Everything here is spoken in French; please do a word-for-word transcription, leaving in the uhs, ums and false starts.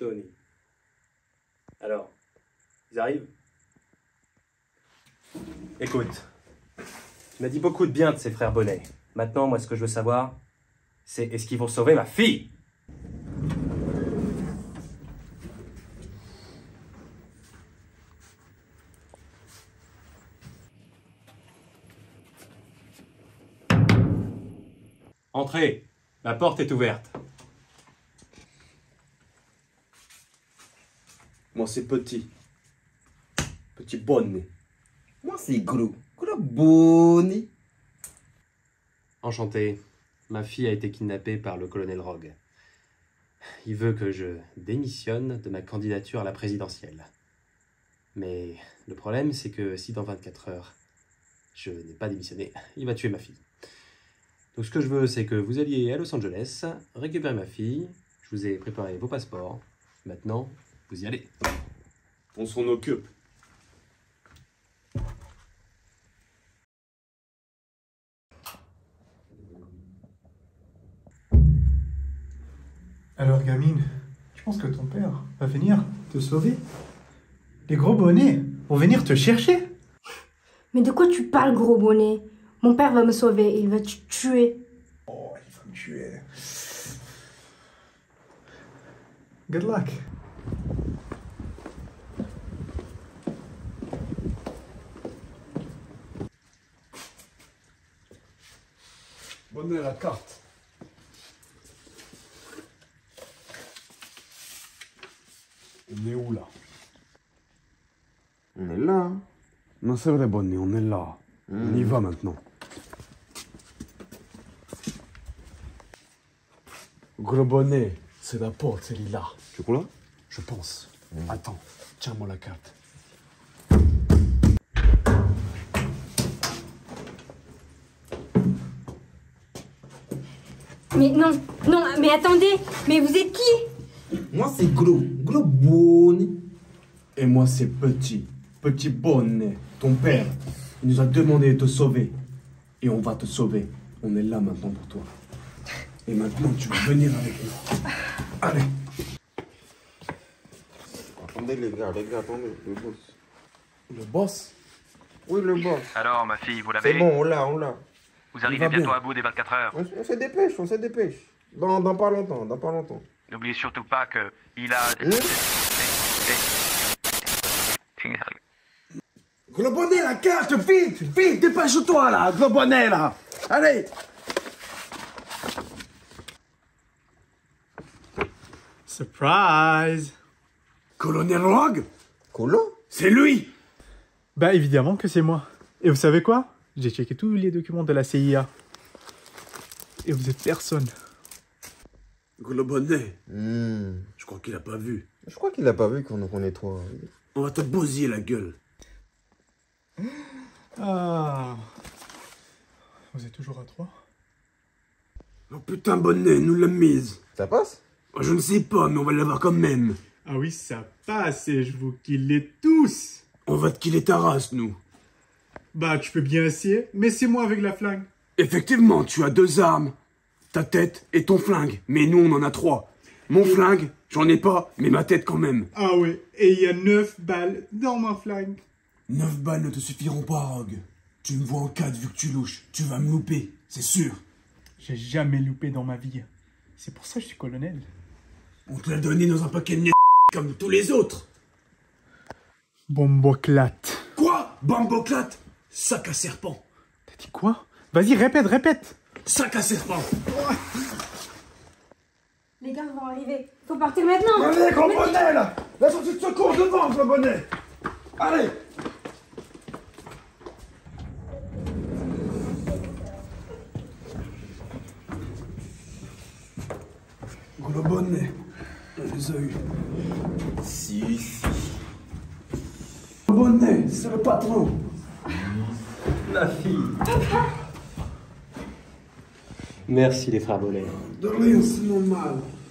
Tony. Alors, ils arrivent? Écoute, tu m'as dit beaucoup de bien de ces frères Bonnet. Maintenant, moi, ce que je veux savoir, c'est est-ce qu'ils vont sauver ma fille? Entrez, la porte est ouverte. Moi, c'est petit. Petit bonnet. Moi, c'est gros. Gros bonnet. Enchanté. Ma fille a été kidnappée par le colonel Rogue. Il veut que je démissionne de ma candidature à la présidentielle. Mais le problème, c'est que si dans vingt-quatre heures, je n'ai pas démissionné, il va tuer ma fille. Donc ce que je veux, c'est que vous alliez à Los Angeles, récupérer ma fille, je vous ai préparé vos passeports. Maintenant, vous y allez. On s'en occupe. Alors, gamine, je pense que ton père va venir te sauver. Les gros bonnets vont venir te chercher. Mais de quoi tu parles, gros bonnet? Mon père va me sauver, il va te tuer. Oh, il va me tuer. Good luck. Bonnet, la carte. On est où là? On est là. Hein. Non, c'est vrai, Bonnet, on est là. Mmh. On y va maintenant. Gros bonnet, c'est la porte, celle-là. Tu crois? Je pense. Mmh. Attends, tiens-moi la carte. Mais non, non, mais attendez, mais vous êtes qui? Moi, c'est gros. Gros bonnet. Et moi, c'est petit. Petit bonnet. Ton père, il nous a demandé de te sauver. Et on va te sauver. On est là maintenant pour toi. Et maintenant, tu vas venir avec nous. Allez. Attendez, les gars, les gars, attendez, le boss. Le boss? Oui, le boss. Alors, ma fille, vous l'avez? C'est bon, on l'a, on l'a. Vous arrivez bientôt à bout des vingt-quatre heures. On, on se dépêche, on se dépêche. Dans, dans pas longtemps, dans pas longtemps. N'oubliez surtout pas que il a... Mmh. Gros bonnet, la carte, vite, vite, dépêche-toi là, gros bonnet là. Allez. Surprise! Colonel Rogue? Colo? C'est lui. Bah évidemment que c'est moi. Et vous savez quoi? J'ai checké tous les documents de la C I A. Et vous êtes personne. Gros bonnet. Mmh. Je crois qu'il a pas vu. Je crois qu'il a pas vu qu'on qu'on est toi. On va te bousiller la gueule. Ah. Vous êtes toujours à trois? Oh putain, bonnet, nous l'a mise. Ça passe? Oh, je ne sais pas, mais on va l'avoir quand même. Ah oui, ça passe et je vous kill les tous. On va te killer ta race, nous. Bah, tu peux bien essayer, mais c'est moi avec la flingue. Effectivement, tu as deux armes. Ta tête et ton flingue. Mais nous, on en a trois. Mon flingue, j'en ai pas, mais ma tête quand même. Ah ouais, et il y a neuf balles dans ma flingue. Neuf balles ne te suffiront pas, Rogue. Tu me vois en quatre vu que tu louches. Tu vas me louper, c'est sûr. J'ai jamais loupé dans ma vie. C'est pour ça que je suis colonel. On te l'a donné dans un paquet de merde comme tous les autres. Bomboclate. Quoi? Bamboclate? Sac à serpent. T'as dit quoi? Vas-y, répète, répète. Sac à serpent. Les gars vont arriver. Faut partir maintenant. Allez, gros bonnet, là. La sortie de secours devant, gros bonnet. Allez. Gros bonnet. On les a eu. Si, si. Gros bonnet, c'est le patron. Ma fille. Merci les frères Bonnet. De rien, c'est normal.